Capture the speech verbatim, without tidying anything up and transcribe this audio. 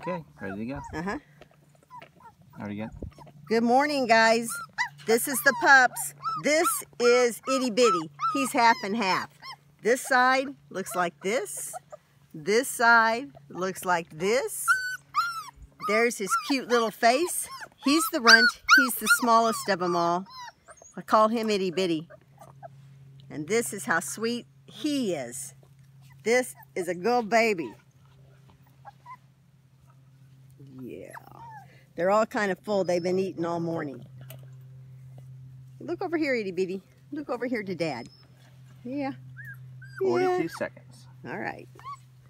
Okay, ready to go. Uh-huh. Already go. Good morning, guys. This is the pups. This is Itty Bitty. He's half and half. This side looks like this. This side looks like this. There's his cute little face. He's the runt. He's the smallest of them all. I call him Itty Bitty. And this is how sweet he is. This is a good baby. Yeah. They're all kind of full. They've been eating all morning. Look over here, Itty Bitty. Look over here to Dad. Yeah. forty-two Yeah. seconds. All right.